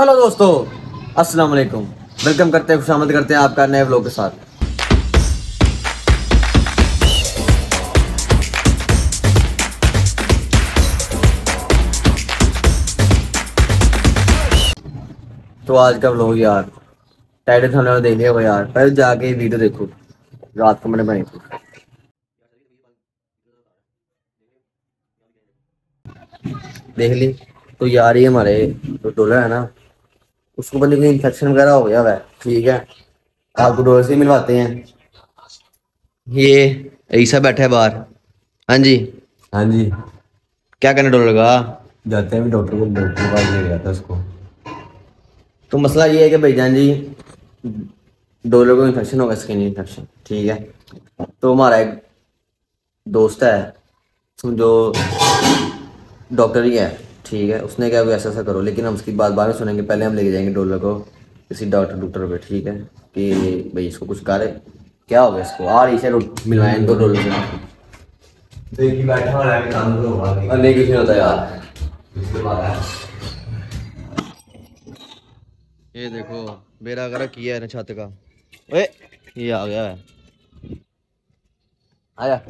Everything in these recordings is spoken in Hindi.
हेलो दोस्तों, अस्सलाम वालेकुम। वेलकम करते हैं, खुशामद करते हैं आपका नए व्लॉग के साथ। तो आज का व्लॉग यार टाइटल थंबनेल देख लिया होगा यार, पहले जाके वीडियो देखो, रात को मैंने बनाई थी। देख ली तो यार ये हमारे जो डोलर है ना, उसको बंदे को इन्फेक्शन वगैरह हो गया हुआ है। ठीक है, आपको डोलर से मिलवाते हैं। ये ईसा बैठा है बाहर। हाँ जी, हाँ जी, क्या करना डोलर का? जाते हैं, भी डॉक्टर के पास ले गया था उसको। तो मसला ये है कि भाईजान जी, डोलर को इन्फेक्शन होगा, स्किन इन्फेक्शन। ठीक है, तो हमारा एक दोस्त है जो डॉक्टर ही है। ठीक है, उसने क्या ऐसा ऐसा करो, लेकिन हम उसकी बात बाद में सुनेंगे। पहले हम लेके जाएंगे डोलर को किसी डॉक्टर पे। ठीक है, कि भाई इसको कुछ करे, क्या हो गया इसको, आ रही है मिलवाएं इनको डोलर से। देखिए बैठा हुआ है, काम तो होगा नहीं कुछ नहीं होता यार। इसके बाद है। ये देखो बेड़ा वगैरह किया है ना छत का। ओए ये आ गया है, आया।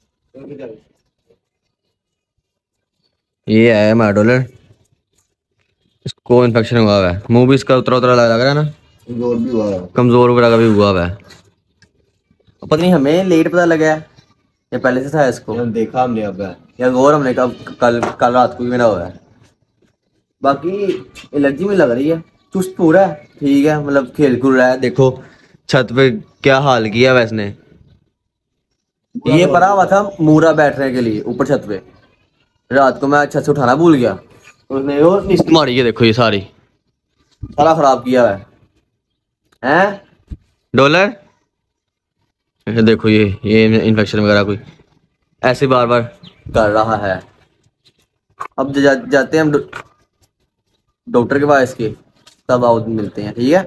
ये है हमारा डॉलर, इसको इन्फेक्शन हुआ हुआ है। मुंह भी इसका उतरा उतरा लग रहा है ना, कमजोर भी हुआ है, कमजोर वगैरह भी हुआ हुआ है। पता नहीं हमें लेट पता लगा है या पहले से था इसको। देखा हमने अब या गौर हमने कब कल कल रात को भी मेरा हुआ है। बाकी एलर्जी में लग रही है, चुस्त पूरा है। ठीक है, मतलब खेल कूद रहा है। देखो छत पे क्या हाल किया है इसने। ये पड़ा हुआ था मूरा बैठने के लिए ऊपर छत पे, रात को मैं छत से उठाना भूल गया, उसने वो निश्चित मारी है। देखो ये सारी सारा खराब किया है हैं डॉलर। ये देखो ये इन्फेक्शन वगैरह कोई ऐसे बार बार कर रहा है। अब जाते हैं हम डॉक्टर के पास इसके, तब आओ मिलते हैं। ठीक है,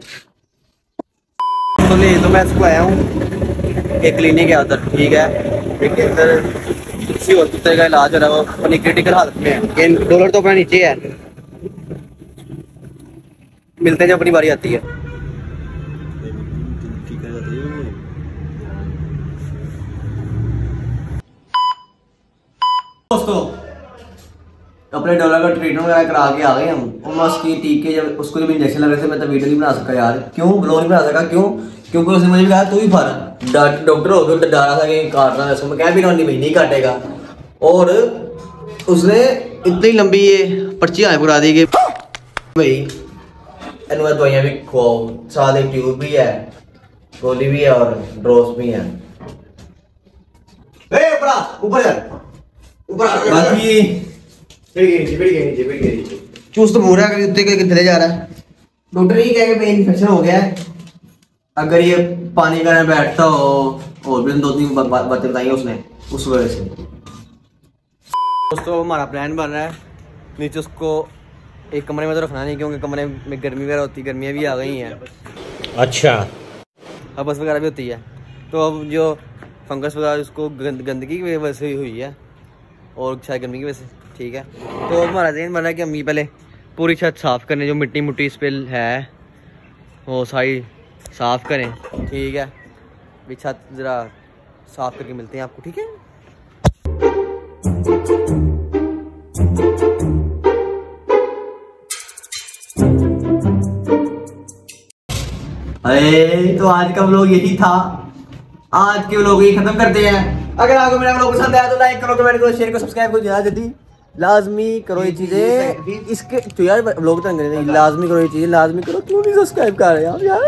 तो मैं इसको आया हूँ एक क्लिनिक है उधर। ठीक है, देखिए इधर किसी और कुत्ते का इलाज हो रहा है, वो अपनी क्रिटिकल हालत में है। डॉलर तो अपना नीचे है, मिलते हैं जब अपनी बारी आती है। दोस्तों अपने डॉलर का ट्रीटमेंट वगैरह करा के आ गए हम। उसकी टीके जब उसको जब इंजेक्शन लग रहे थे, मैं तो वीडियो नहीं बना सका यार। क्यों ब्लॉग नहीं बना सका? क्यों? क्योंकि उसने मुझे कहा तू ही फर डॉक्टर हो गया, डरा था कि काटना है उसको। मैं कह भी रहा हूँ नहीं काटेगा, और उसने इतनी लंबी ये पर्ची आए बुरा दी कि भाई इनमें दवाइयाँ भी खुआओ, साथ एक ट्यूब भी है, गोली भी है और ड्रोस भी है। बाकी चुस्त पूरा कितने जा रहा है। डॉक्टर ये कह के इन्फेक्शन हो गया है। अगर ये पानी का बैठता हो, और भी 2-3 बातें बताई उसने उस वजह से। दोस्तों हमारा प्लान बन रहा है, नीचे उसको एक कमरे में तो रखना नहीं, क्योंकि कमरे में गर्मी वगैरह होती है, गर्मियाँ भी आ गई हैं। अच्छा, अब बस वगैरह भी होती है। तो अब जो फंगस वगैरह उसको गंदगी की वजह से हुई है, और शायद गर्मी की वजह से। ठीक है, तो हमारा ज़हन बना है कि हम ये पहले पूरी छत साफ़ करने, जो मिट्टी मुट्टी इस पे है वो सारी साफ़ करें। ठीक है, भी छत ज़रा साफ़ करके मिलते हैं आपको। ठीक है, अरे तो आज का व्लॉग यही था। आज के व्लॉग यही खत्म करते हैं। अगर आपको मेरा व्लॉग पसंद आया तो लाइक करो, कमेंट करो, शेयर करो, सब्सक्राइब करो। जल्दी जल्दी लाजमी करो ये चीजें। इसके तो यार व्लॉग तो नहीं, लाजमी करो ये चीजें, लाजमी करो। क्यों नहीं सब्सक्राइब कर रहे यार?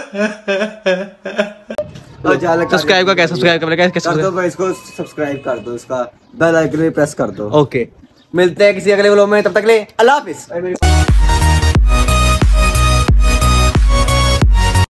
सब्सक्राइब का कैसे सब्सक्राइब कर दो भाई, इसको सब्सक्राइब कर दो, इसका बेल आइकन भी प्रेस कर दो। ओके, मिलते हैं किसी अगले व्लॉग में, तब तक के लिए अल्लाह हाफिज।